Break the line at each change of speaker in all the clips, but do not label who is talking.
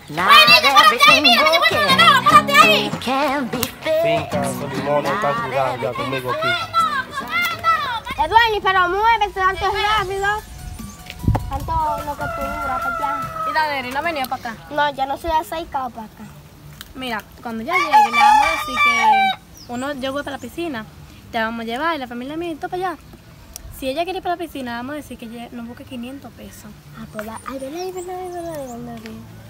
Finca, limones, está cuidando ya conmigo aquí.
Eduardo, pero muévete tanto rápido. Tanto lo que tú duras para allá.
¿Y la Neri no venía para acá?
No, ya no se ha acercado para acá.
Mira, cuando ya llegue, le vamos a decir que yo voy para la piscina. Te vamos a llevar y la familia mía y todo para allá. Si ella quiere ir para la piscina, vamos a decir que nos busque 500 pesos.
Ah, pues ay, ven.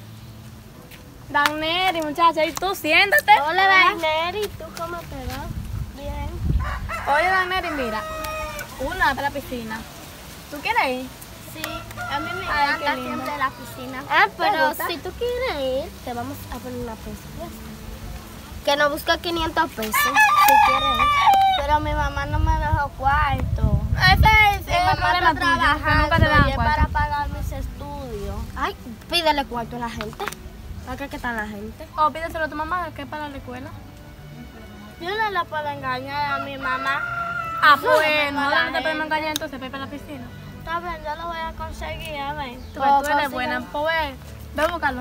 Daneri, muchacha, y tú siéntate.
Hola, Daneri, ¿tú cómo te va? Bien.
Oye, Daneri, mira, una para la piscina. ¿Tú quieres ir?
Sí, a mí me
Ay,
encanta
qué lindo.
siempre la piscina. Ah, pero
gusta?
si tú quieres ir, te vamos a poner una peso. Que nos busca 500 pesos, si quieres ir. Pero mi mamá no me dejó cuarto.
Ese es
Mi
el
mamá
problema
está
tuyo, que nunca te
trabajando
dan
y es
cuarto.
para pagar mis estudios. Ay, pídele cuarto a la gente. ¿Para qué está la gente?
O pídeselo a tu mamá, que es para la escuela.
Yo no la puedo engañar a mi mamá.
Ah,
No,
pues
no,
no,
la
no te podemos
gente.
engañar entonces, ve para la piscina.
Está bien, yo lo voy a conseguir, a ver.
Tú eres buena, pues ve a buscarlo.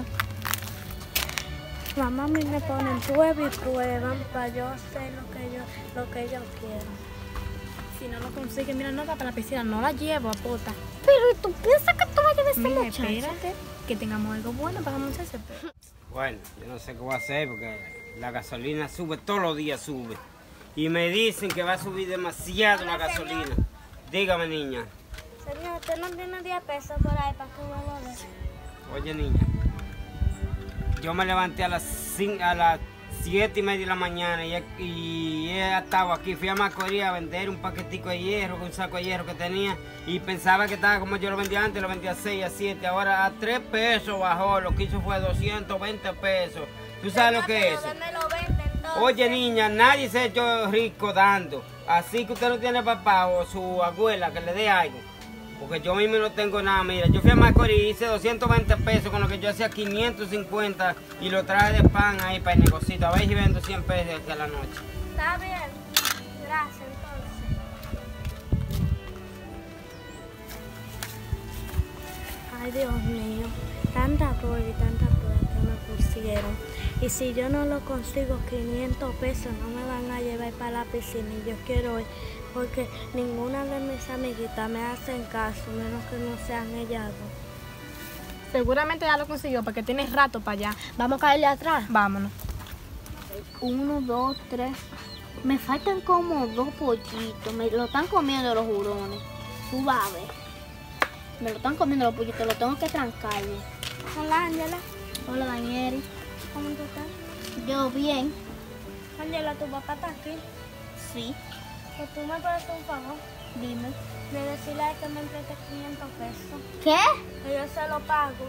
Mamá a mí me ponen prueba y prueban para yo hacer lo que yo quiero.
Si no lo consigues, mira, no va para la piscina, no la llevo a puta.
Pero ¿y tú piensas que tú vas a llevar a esa
Mira,
muchacha?
espérate, que tengamos algo bueno para la muchacha.
Bueno, yo no sé qué voy a hacer porque la gasolina sube, todos los días sube. Y me dicen que va a subir demasiado la gasolina. Dígame, niña.
Señor, usted no tiene 10 pesos por ahí para que vuelva a ver.
Oye, niña. Yo me levanté a las 7:30 de la mañana y he estado aquí. Fui a Macorís a vender un paquetico de hierro, un saco de hierro que tenía. Y pensaba que estaba como yo lo vendía antes, lo vendía a 6, a 7. Ahora a 3 pesos bajó. Lo que hizo fue 220 pesos. ¿Tú sabes lo que es eso? Oye, niña, nadie se ha hecho rico dando. Así que usted no tiene papá o su abuela que le dé algo. Porque yo mismo no tengo nada. Mira, yo fui a Macorís y hice 220 pesos con lo que yo hacía 550 y lo traje de pan ahí para el negocito. A ver si vendo 100 pesos aquí a la noche.
Está bien. Gracias, entonces. Ay, Dios mío. Tanta prueba y tanta prueba que me pusieron. Y si yo no lo consigo 500 pesos, no me van a llevar para la piscina. Y yo quiero ir porque ninguna de mis amiguitas me hacen caso, menos que no sean ellas dos.
Seguramente ya lo consiguió porque tienes rato para allá.
¿Vamos a caerle atrás?
Vámonos.
1, 2, 3. Me faltan como 2 pollitos. Me lo están comiendo los hurones. Tú vas a ver. Me lo están comiendo los pollitos. Lo tengo que trancarme. Hola, Ángela. Hola, Daniel. ¿Cómo tú estás? Yo bien. Ángela, ¿tu papá está aquí? Sí. Pues tú me puedes hacer un favor. Dime. De decirle a él que me preste 500 pesos. ¿Qué? Que yo se lo pago.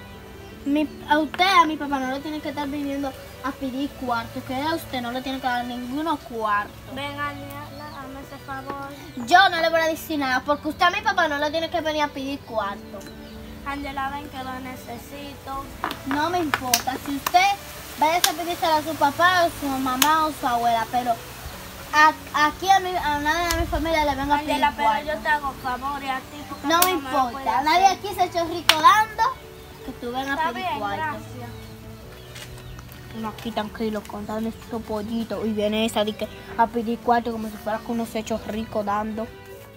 A usted, a mi papá, no le tiene que estar viniendo a pedir cuartos. Que a usted no le tiene que dar ninguno cuarto. Ven, Ángela, hazme ese favor. Yo no le voy a decir nada, porque usted a mi papá no le tiene que venir a pedir cuarto. Ángela, ven que lo necesito. No me importa. Si usted vaya a pedírselo a su papá, o su mamá o su abuela, pero aquí a nadie de mi familia le venga a pedir cuarto. Pero yo te hago favor y a ti. No me importa. Nadie aquí se ha hecho rico dando que tú vengas a pedir cuarto. Gracias. Uno aquí tranquilo contando estos pollitos y viene esa de que a pedir cuarto como si fuera que uno se ha hecho rico dando.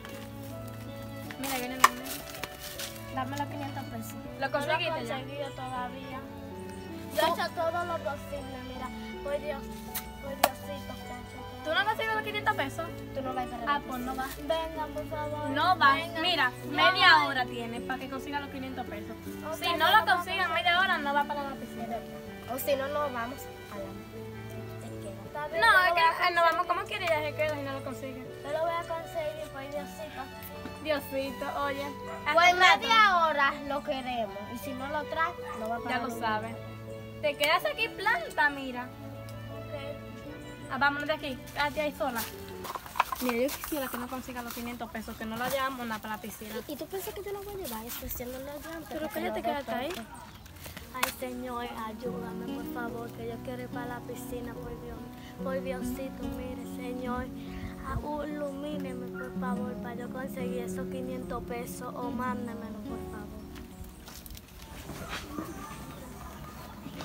Mira, viene la nena.
Dame los 500 pesos.
¿Lo conseguiste
No lo he
ya?
conseguido todavía. Yo he hecho todo lo posible, mira. Por Diosito,
¿Tú no consigues los 500 pesos?
tú no vas a
Ah, pues no vas.
Venga, por favor.
No va.
Venga.
Mira, media hora tiene para que consiga los 500 pesos.
Ok,
Si no lo consigue en media hora, no va para la piscina.
O si no, no vamos a la... Está bien,
No,
yo
es
lo voy a
que nos vamos como quiere y ya se queda y no lo consigue.
Yo lo voy a conseguir, por Diosito.
Diosito, oye.
Pues
hace rato,
media hora lo queremos. Y si no lo trae, no va a
ya
pagar.
lo sabes. Te quedas aquí planta, mira.
Ok.
Ah, vámonos de aquí, quédate ahí sola. Mira, yo quisiera que no consiga los 500 pesos, que no la llevamos nada para la piscina.
¿Y tú piensas que yo lo voy a llevar? Especialmente los llantos.
Pero cállate, quédate ahí.
Ay, Señor, ayúdame, por favor, que yo quiero ir para la piscina, por Dios. Por Diosito, mire, Señor. Ilumíneme, por favor, para yo conseguir esos 500 pesos o mándemelo, por favor.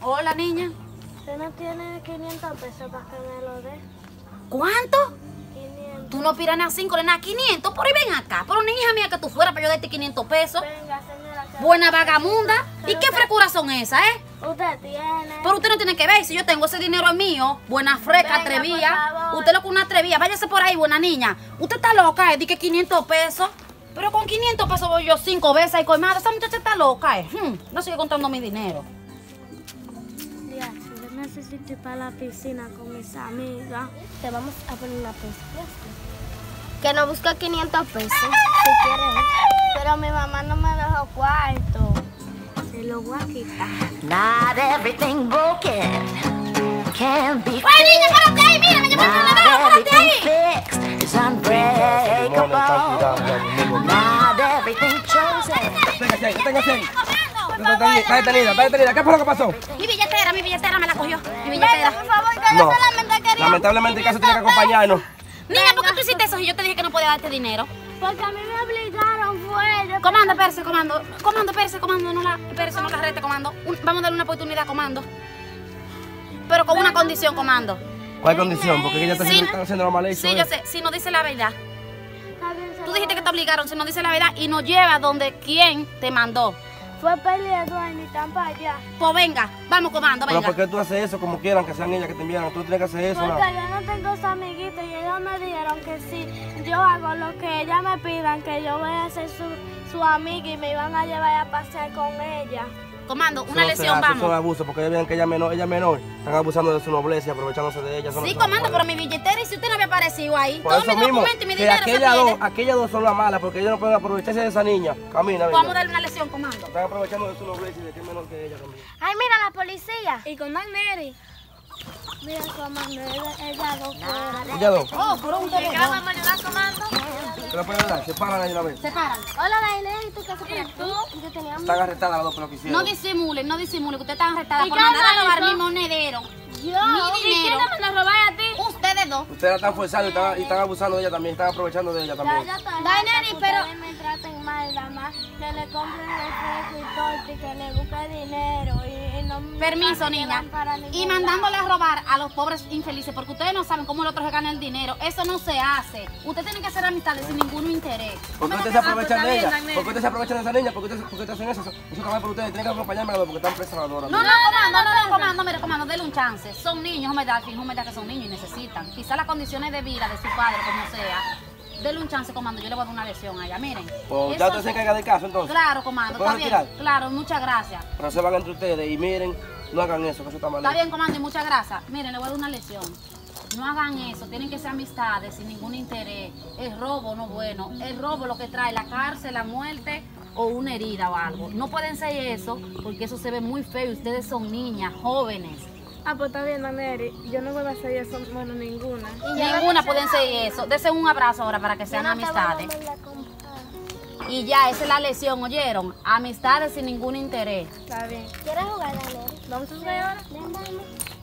Hola, niña.
Usted no tiene 500 pesos para que me lo dé.
¿Cuánto?
500.
Tú no piras ni a 5 ni a 500. Por ahí ven acá. Pero ni hija mía que tú fueras para yo darte 500 pesos.
Venga, señora. que-
Buena vagamunda. ¿Y qué frescuras son esas,
Usted tiene.
Pero usted no tiene que ver. Si yo tengo ese dinero es mío. Buena fresca,
Venga,
atrevida.
por favor.
Usted lo que una atrevida. Váyase por ahí, buena niña. Usted está loca, Di que 500 pesos. Pero con 500 pesos voy yo 5 veces ahí colmada. Esa muchacha está loca, No sigue contando mi dinero.
Ya, yo necesito ir para la piscina con mis amigas. Te vamos a poner una piscina. Que nos busca 500 pesos, si quieres. Pero mi mamá no me dejó cuarto. Se lo voy a quitar.
Not everything broken can be
¡Ay, niña, párate ahí! ¡Mira, me llevo el
Not
párate
everything
ahí!
fixed is
Los limones están
unbreakable.
tirados ya, los limones.
Not everything chosen.
Deténgase ahí. Está detenida. ¿Qué fue lo que pasó?
Mi billetera me la cogió. Mi billetera.
Por favor, que
No.
yo solamente quería.
Lamentablemente, el caso tiene que acompañarnos.
Niña, ¿por qué tú hiciste eso si yo te dije que no podía darte dinero?
Porque a mí me obligaron, fue.
Comando, espérese, comando. Comando, espérese, comando. No la rete, comando. Vamos a darle una oportunidad, comando. Pero con una condición, comando.
¿Cuál condición? Porque ella
Sí.
está haciendo lo mal hecho.
Sí, yo sé. Si no dice la verdad. Tú dijiste que te obligaron. Si no dice la verdad y nos lleva donde quien te mandó.
Fue pelea de Eduardo y tan para allá.
Pues venga, vamos, comando,
Pero
venga.
¿por qué tú haces eso como quieran, que sean ellas que te enviaron? Tú tienes que hacer eso,
Porque
¿no?
yo no tengo sus amiguitos y ellos me dijeron que si yo hago lo que ellas me pidan, que yo voy a ser su amiga y me iban a llevar a pasear con ella.
Comando,
Eso
una
no se
lesión,
hace, eso es
vamos.
abuso, porque ellos ven que ella es menor, están abusando de su nobleza y aprovechándose de ella. Eso no
Sí,
se
comando,
puede.
pero mi billetera y si usted no había aparecido ahí.
Por
Todos
eso
mis
mismo,
documentos y mi
que
dinero se pierde.
aquellas dos son las malas, porque ellos no pueden aprovecharse de esa niña. Camina, venga.
Vamos a darle una lesión, comando.
Están aprovechando de su nobleza y de que es menor que ella también.
Ay, mira la policía.
Y con Neri.
Mira comando, ella dos fuera.
Ellas dos,
Oh, pero un
¿Qué vamos a ayudar, comando?
¿qué le pueden dar? Se paran ahí una vez.
Se paran.
Hola, Daile, ¿y tú qué haces por aquí? Yo tenía
Están arrestadas las dos por lo que hicieron.
No disimulen, que ustedes están arrestadas
¿Y
por
qué
mandar a
hago
robar
eso?
mi monedero.
yo.
Mi dinero.
¿Quién te robar a ti?
Ustedes dos.
Ustedes la están forzando y están abusando de ella también, están aprovechando de ella también.
Daineri, pero me traten mal, nada más que le compren refresco y torta y que le busque dinero y no me
Permiso,
llevan
niña.
para ningún
Y mandándole a robar a los pobres infelices, porque ustedes no saben cómo el otro se gana el dinero. Eso no se hace. Usted tiene que hacer amistades sin ningún interés.
¿Por qué ustedes se aprovechan de ella? ¿Por qué ustedes se aprovechan de esa niña? ¿Por qué ustedes hacen eso? Eso está mal por ustedes, tienen que acompañarme a los dos porque están presas las dos.
No, comando, mire, comando, denle un chance. Son niños, al fin, que son niños y necesitan. Quizás las condiciones de vida de su padre, como sea, denle un chance, comando, yo le voy a dar una lesión a ella, miren.
Pues
Eso
ya usted se encarga del caso entonces.
Claro, comando,
¿Se puede
está bien.
retirar?
Claro, muchas gracias.
Pero se van entre ustedes y miren, no hagan eso, que eso está mal
Está
hecho.
bien, comando, y muchas gracias. Miren, le voy a dar una lección. No hagan eso, tienen que ser amistades sin ningún interés. El robo no es bueno. El robo lo que trae la cárcel, la muerte o una herida o algo. No pueden ser eso porque eso se ve muy feo. Ustedes son niñas, jóvenes.
Ah, pues está bien, Neri. Yo no voy a hacer eso, bueno, ninguna.
Ninguna pueden ser eso. Dese un abrazo ahora para que sean amistades. Y ya, esa es la lección, ¿oyeron? Amistades sin ningún interés.
Está bien.
¿Quieres jugar, Daineri?
¿Vamos a jugar ahora?
Ven, vamos.